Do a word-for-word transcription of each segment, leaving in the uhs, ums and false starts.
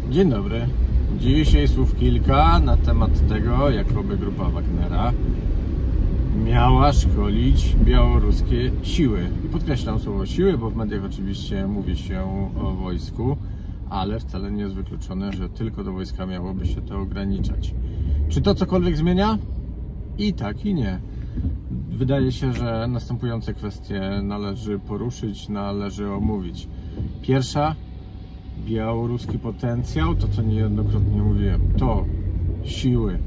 Dzień dobry. Dzisiaj słów kilka na temat tego, jakoby grupa Wagnera miała szkolić białoruskie siły. I podkreślam słowo siły, bo w mediach oczywiście mówi się o wojsku, ale wcale nie jest wykluczone, że tylko do wojska miałoby się to ograniczać. Czy to cokolwiek zmienia? I tak, i nie. Wydaje się, że następujące kwestie należy poruszyć, należy omówić. Pierwsza, białoruski potencjał, to co niejednokrotnie mówiłem, to siły,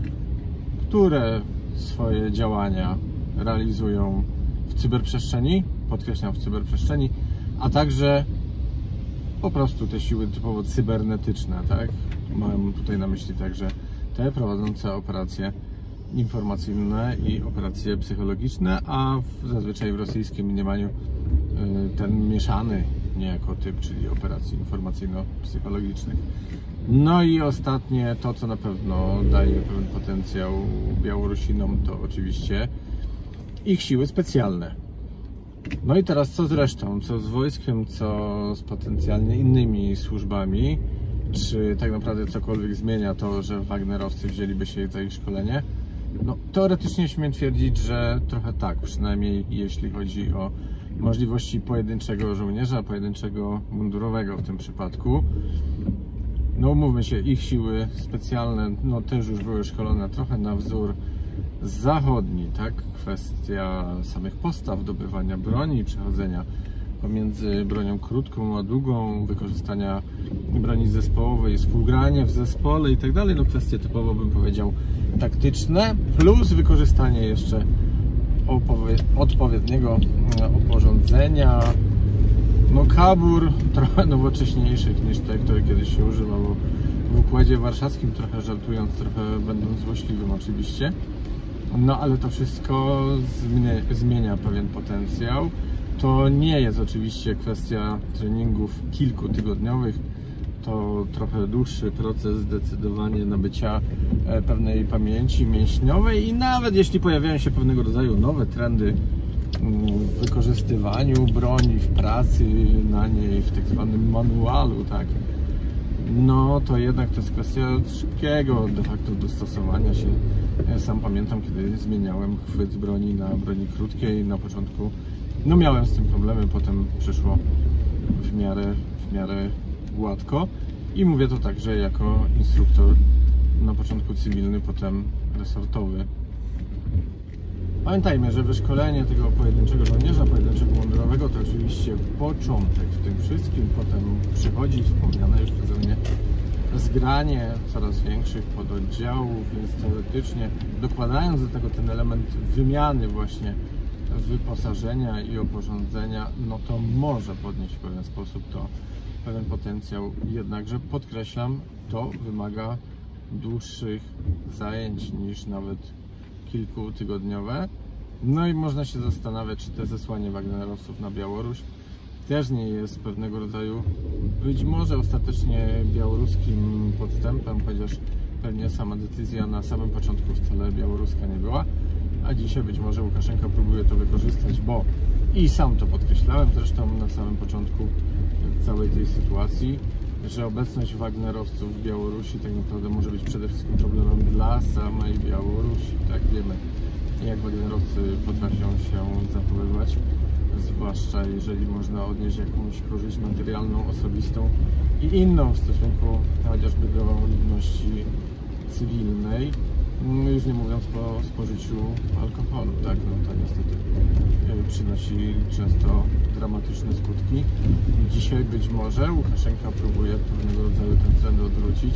które swoje działania realizują w cyberprzestrzeni, podkreślam w cyberprzestrzeni, a także po prostu te siły typowo cybernetyczne, tak? Mam tutaj na myśli także te prowadzące operacje informacyjne i operacje psychologiczne, a w, zazwyczaj w rosyjskim mniemaniu ten mieszany niejako typ, czyli operacji informacyjno-psychologicznych. No i ostatnie, to co na pewno daje pewien potencjał Białorusinom, to oczywiście ich siły specjalne. No i teraz co z resztą? Co z wojskiem, co z potencjalnie innymi służbami? Czy tak naprawdę cokolwiek zmienia to, że wagnerowcy wzięliby się za ich szkolenie? No teoretycznie śmiem twierdzić, że trochę tak, przynajmniej jeśli chodzi o możliwości pojedynczego żołnierza, pojedynczego mundurowego w tym przypadku. No umówmy się, ich siły specjalne no też już były szkolone trochę na wzór zachodni, tak? Kwestia samych postaw, dobywania broni, przechodzenia pomiędzy bronią krótką a długą, wykorzystania broni zespołowej, współgrania w zespole i tak dalej. No kwestie typowo bym powiedział taktyczne, plus wykorzystanie jeszcze odpowiedniego oporządzenia, no kabur trochę nowocześniejszych niż te, które kiedyś się używało w Układzie Warszawskim, trochę żartując, trochę będąc złośliwym oczywiście. No ale to wszystko zmienia, zmienia pewien potencjał. To nie jest oczywiście kwestia treningów kilkutygodniowych, to trochę dłuższy proces zdecydowanie nabycia pewnej pamięci mięśniowej i nawet jeśli pojawiają się pewnego rodzaju nowe trendy w wykorzystywaniu broni, w pracy na niej, w tak zwanym manualu, tak, no to jednak to jest kwestia szybkiego de facto dostosowania się. Ja sam pamiętam, kiedy zmieniałem chwyt broni na broni krótkiej, na początku no miałem z tym problemy, potem przyszło w miarę, w miarę gładko i mówię to także jako instruktor na początku cywilny, potem resortowy. Pamiętajmy, że wyszkolenie tego pojedynczego żołnierza, pojedynczego mundurowego to oczywiście początek w tym wszystkim, potem przychodzi wspomniane już przeze mnie zgranie coraz większych pododdziałów, więc teoretycznie dokładając do tego ten element wymiany właśnie wyposażenia i oporządzenia, no to może podnieść w pewien sposób to pewien potencjał, jednakże podkreślam, to wymaga dłuższych zajęć niż nawet kilkutygodniowe. No i można się zastanawiać, czy te zesłanie wagnerowców na Białoruś też nie jest pewnego rodzaju, być może ostatecznie białoruskim podstępem, chociaż pewnie sama decyzja na samym początku wcale białoruska nie była, a dzisiaj być może Łukaszenka próbuje to wykorzystać, bo i sam to podkreślałem zresztą na samym początku całej tej sytuacji, że obecność wagnerowców w Białorusi tak naprawdę może być przede wszystkim problemem dla samej Białorusi. Tak, wiemy, jak wagnerowcy potrafią się zachowywać, zwłaszcza jeżeli można odnieść jakąś korzyść materialną, osobistą i inną w stosunku chociażby do ludności cywilnej. No już nie mówiąc po spożyciu alkoholu, tak, no to niestety przynosi często dramatyczne skutki. Dzisiaj być może Łukaszenka próbuje pewnego rodzaju ten trend odwrócić,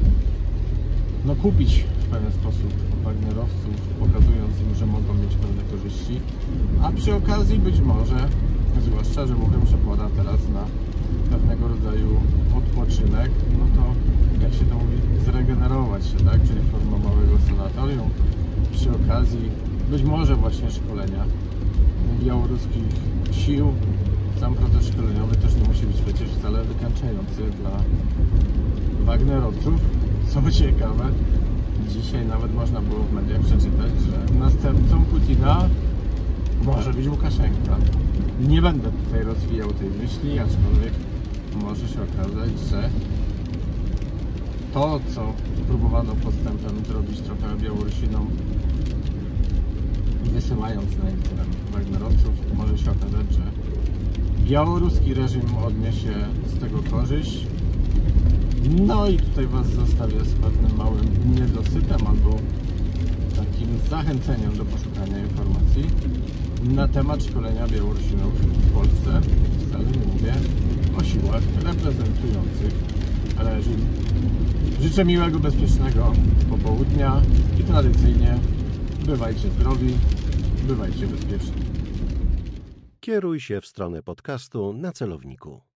no kupić w pewien sposób wagnerowców, pokazując im, że mogą mieć pewne korzyści, a przy okazji być może, zwłaszcza, że mówią, że pora teraz na pewnego rodzaju odpoczynek, no to jak się to mówi, zregenerować się, tak, czyli formą małego sanatorium, przy okazji być może właśnie szkolenia białoruskich sił. Sam proces szkoleniowy też nie musi być przecież wcale wykańczający dla wagnerowców. Co ciekawe, dzisiaj nawet można było w mediach przeczytać, że następcą Putina może być Łukaszenka. Nie będę tutaj rozwijał tej myśli, aczkolwiek może się okazać, że to, co próbowano podstępem zrobić trochę Białorusinom, wysyłając na ich teren wagnerowców, może się okazać, że białoruski reżim odniesie z tego korzyść. No i tutaj Was zostawię z pewnym małym niedosytem albo takim zachęceniem do poszukania informacji na temat szkolenia Białorusinów w Polsce. Wcale nie mówię o siłach reprezentujących reżim. Życzę miłego, bezpiecznego popołudnia i tradycyjnie bywajcie zdrowi, bywajcie bezpieczni. Kieruj się w stronę podcastu na celowniku.